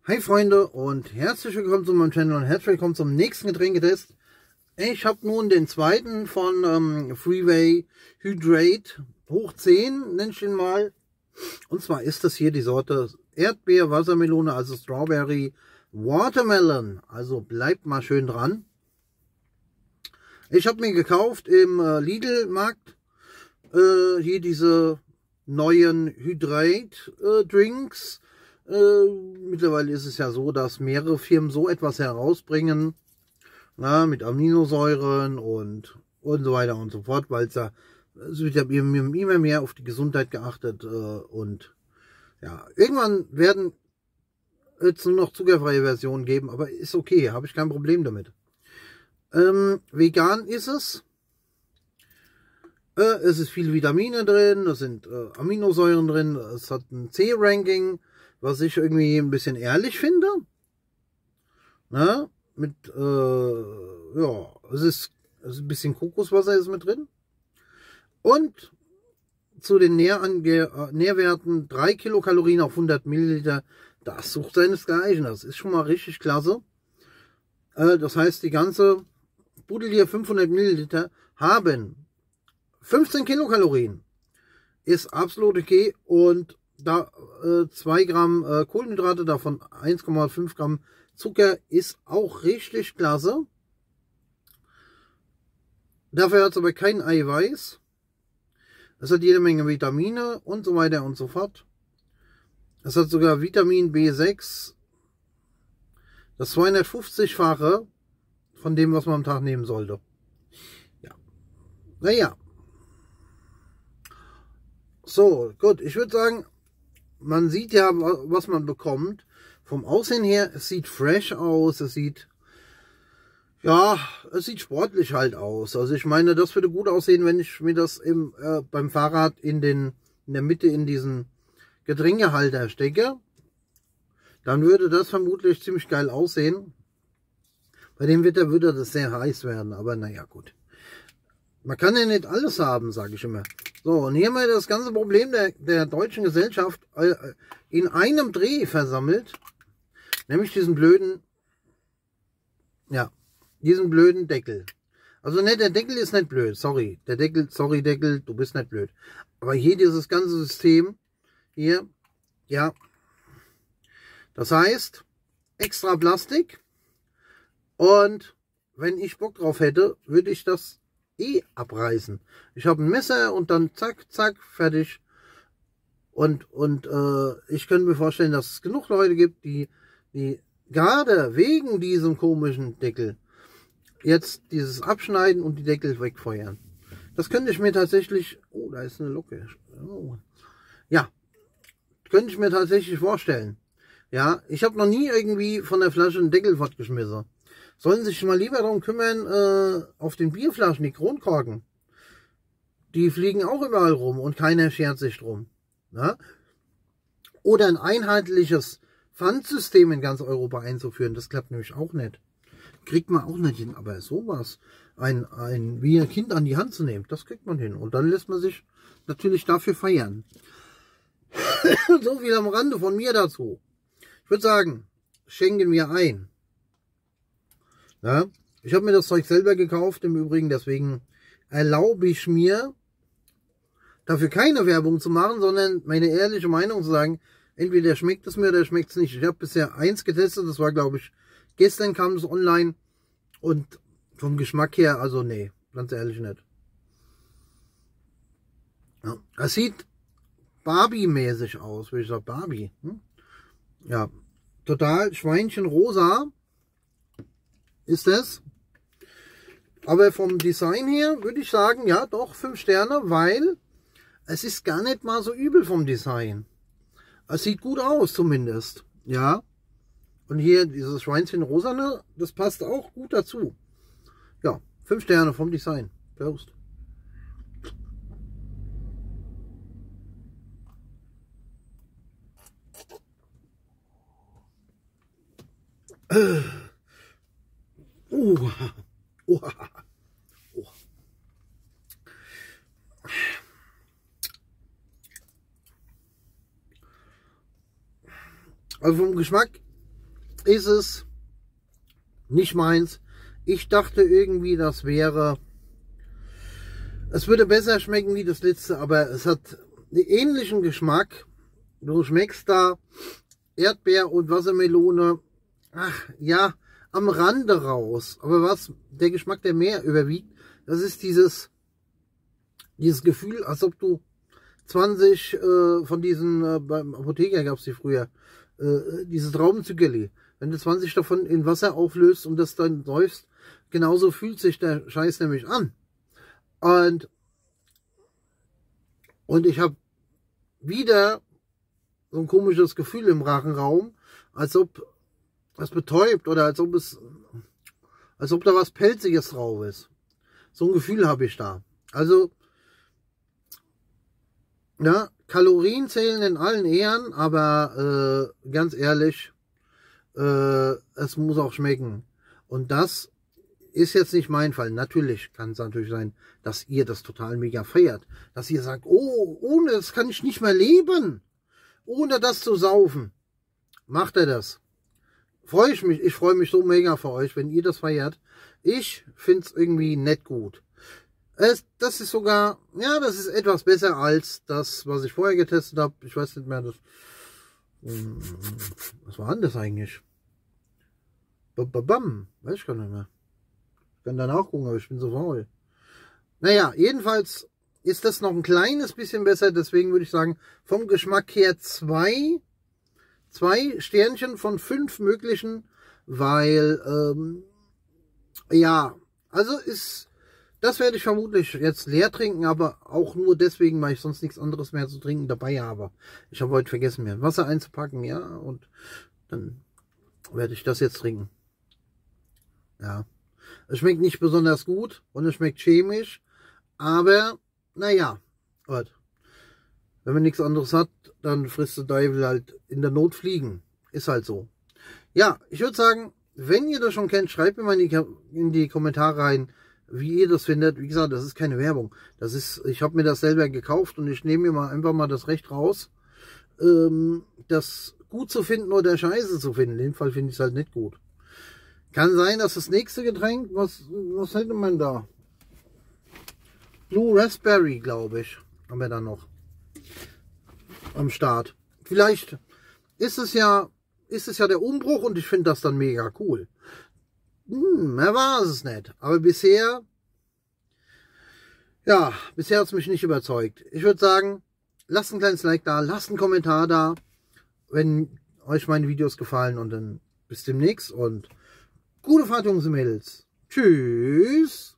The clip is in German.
Hi Freunde und herzlich willkommen zu meinem Channel und herzlich willkommen zum nächsten Getränketest. Ich habe nun den zweiten von Freeway Hydrate hoch 10, nenne ich den mal. Und zwar ist das hier die Sorte Erdbeer, Wassermelone, also Strawberry Watermelon. Also bleibt mal schön dran. Ich habe mir gekauft im Lidl-Markt hier diese neuen Hydrate-Drinks. Mittlerweile ist es ja so, dass mehrere Firmen so etwas herausbringen, mit Aminosäuren und so weiter und so fort, weil es wird ja immer mehr auf die Gesundheit geachtet und ja, irgendwann werden es nur noch zuckerfreie Versionen geben, aber ist okay, habe ich kein Problem damit. Vegan ist es. Es ist viel Vitamine drin, es sind Aminosäuren drin, es hat ein C-Ranking, was ich irgendwie ein bisschen ehrlich finde. Ja, es ist ein bisschen Kokoswasser ist mit drin. Und zu den Nährwerten 3 Kilokalorien auf 100 Milliliter, das sucht seinesgleichen. Das ist schon mal richtig klasse. Das heißt, die ganze Pudel hier 500 Milliliter haben 15 Kilokalorien. Ist absolut okay und da 2 Gramm Kohlenhydrate, davon 1,5 Gramm Zucker, ist auch richtig klasse. Dafür hat es aber kein Eiweiß. Es hat jede Menge Vitamine und so weiter und so fort. Es hat sogar Vitamin B6, das 250-fache von dem, was man am Tag nehmen sollte. Ja. Naja. So, gut, ich würde sagen, man sieht ja, was man bekommt. Vom Aussehen her, es sieht fresh aus, es sieht sportlich halt aus. Also ich meine, das würde gut aussehen, wenn ich mir das beim Fahrrad in der Mitte in diesen Getränkehalter stecke. Dann würde das vermutlich ziemlich geil aussehen. Bei dem Wetter würde das sehr heiß werden, aber naja, gut. Man kann ja nicht alles haben, sage ich immer. So, und hier haben wir das ganze Problem der deutschen Gesellschaft in einem Dreh versammelt. Nämlich diesen blöden Deckel. Also ne, der Deckel ist nicht blöd, sorry. Deckel, du bist nicht blöd. Aber hier dieses ganze System, hier, ja. Das heißt, extra Plastik. Und wenn ich Bock drauf hätte, würde ich das abreißen. Ich habe ein Messer und dann zack, zack, fertig. Und ich könnte mir vorstellen, dass es genug Leute gibt, die gerade wegen diesem komischen Deckel jetzt dieses abschneiden und die Deckel wegfeuern. Das könnte ich mir tatsächlich, oh, da ist eine Locke. Oh. Ja, könnte ich mir tatsächlich vorstellen. Ja, ich habe noch nie irgendwie von der Flasche einen Deckel fortgeschmissen. Sollen sich mal lieber darum kümmern, auf den Bierflaschen, die Kronkorken. Die fliegen auch überall rum und keiner schert sich drum. Ja? Oder ein einheitliches Pfandsystem in ganz Europa einzuführen, das klappt nämlich auch nicht. Kriegt man auch nicht hin, aber sowas, wie ein Kind an die Hand zu nehmen, das kriegt man hin. Und dann lässt man sich natürlich dafür feiern. So viel am Rande von mir dazu. Ich würde sagen, schenken wir ein. Ja, ich habe mir das Zeug selber gekauft im Übrigen, deswegen erlaube ich mir, dafür keine Werbung zu machen, sondern meine ehrliche Meinung zu sagen, entweder schmeckt es mir oder schmeckt es nicht. Ich habe bisher eins getestet, das war glaube ich, gestern kam es online und vom Geschmack her, also nee, ganz ehrlich nicht. Ja, es sieht Barbie-mäßig aus, würde ich sagen, Barbie. Ja, total Schweinchenrosa ist es. Aber vom Design her würde ich sagen, ja doch 5 Sterne, weil es ist gar nicht mal so übel vom Design. Es sieht gut aus zumindest, ja. Und hier dieses Schweinchenrosane, das passt auch gut dazu. Ja, 5 Sterne vom Design. Prost. Also vom Geschmack ist es nicht meins. Ich dachte irgendwie, das wäre, es würde besser schmecken wie das letzte, aber es hat einen ähnlichen Geschmack. Du schmeckst da Erdbeer und Wassermelone, ach ja, am Rande raus. Aber was, der Geschmack, der mehr überwiegt, das ist dieses Gefühl, als ob du 20 von diesen, beim Apotheker gab es die früher, diese Traubenzügelli. Wenn du 20 davon in Wasser auflöst und das dann säufst, genauso fühlt sich der Scheiß nämlich an. Und ich habe wieder so ein komisches Gefühl im Rachenraum, als ob es betäubt oder als ob da was Pelziges drauf ist. So ein Gefühl habe ich da. Also, ja, Kalorien zählen in allen Ehren, aber ganz ehrlich, es muss auch schmecken. Und das ist jetzt nicht mein Fall. Natürlich kann es natürlich sein, dass ihr das total mega feiert. Dass ihr sagt, oh, ohne das kann ich nicht mehr leben. Ohne das zu saufen. Macht er das. Freue ich mich. Ich freue mich so mega für euch, wenn ihr das feiert. Ich finde es irgendwie nicht gut. Das ist sogar, ja, das ist etwas besser als das, was ich vorher getestet habe. Ich weiß nicht mehr, was war denn das eigentlich? Weiß ich gar nicht mehr. Ich kann da nachgucken, aber ich bin so faul. Naja, jedenfalls ist das noch ein kleines bisschen besser. Deswegen würde ich sagen, vom Geschmack her zwei Sternchen von 5 möglichen. Weil, ja, also das werde ich vermutlich jetzt leer trinken, aber auch nur deswegen, weil ich sonst nichts anderes mehr zu trinken dabei habe. Ich habe heute vergessen, mir Wasser einzupacken, ja, und dann werde ich das jetzt trinken. Ja, es schmeckt nicht besonders gut und es schmeckt chemisch, aber naja, wenn man nichts anderes hat, dann frisst der Teufel halt in der Not Fliegen. Ist halt so. Ja, ich würde sagen, wenn ihr das schon kennt, schreibt mir mal in die Kommentare rein, wie ihr das findet. Wie gesagt, das ist keine Werbung. Ich habe mir das selber gekauft und ich nehme mir einfach mal das Recht raus, das gut zu finden oder scheiße zu finden. In dem Fall finde ich es halt nicht gut. Kann sein, dass das nächste Getränk, was hätte man da? Blue Raspberry, glaube ich, haben wir da noch am Start. Vielleicht ist es ja der Umbruch und ich finde das dann mega cool. Mehr war es nicht. Aber bisher hat es mich nicht überzeugt. Ich würde sagen, lasst ein kleines Like da, lasst einen Kommentar da, wenn euch meine Videos gefallen und dann bis demnächst und gute Fahrt, Jungs und Mädels. Tschüss.